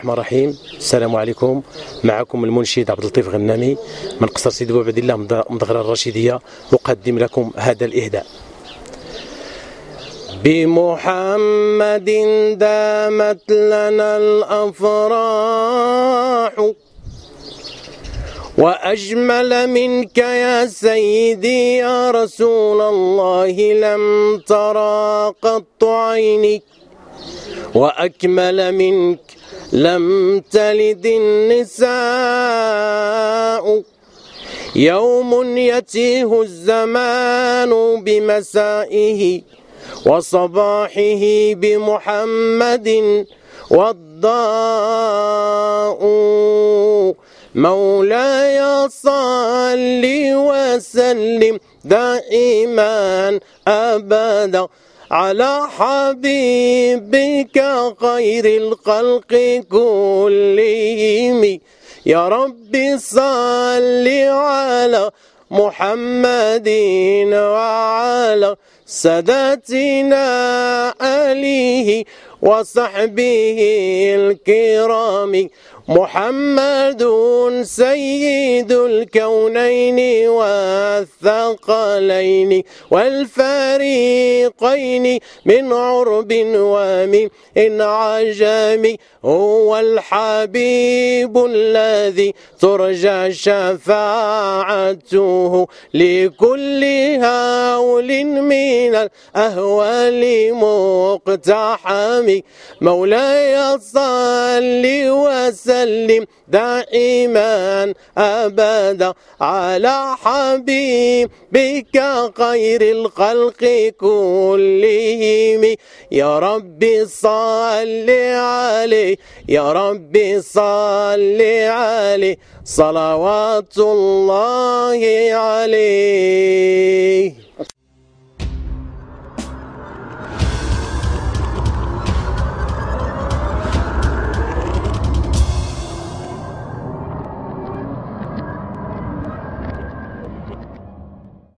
الرحمن الرحيم. السلام عليكم، معكم المنشد عبد اللطيف غنامي من قصر سيدي بوعبد الله مدغرة الرشيدية، أقدم لكم هذا الإهداء. بمحمد دامت لنا الأفراح، وأجمل منك يا سيدي يا رسول الله لم ترى قط عيني، وأكمل منك لم تلد النساء. يوم يتيه الزمان بمسائه، وصباحه بمحمد والضاء. مولاي صل وسلم دائما أبدا على حبيبك خير الخلق كلهم. يا رب صل على محمد وعلى سادتنا آله وصحبه الكرام. محمد سيد الكونين والثقلين والفريقين من عرب ومن عجم، هو الحبيب الذي ترجى شفاعته لكل هول من الأهوال مقتحم. مولاي صل وسلم دائما أبدا على حبيبك خير الخلق كلهم. يا رب صل عليه، يا رب صل عليه، صلوات الله عليه.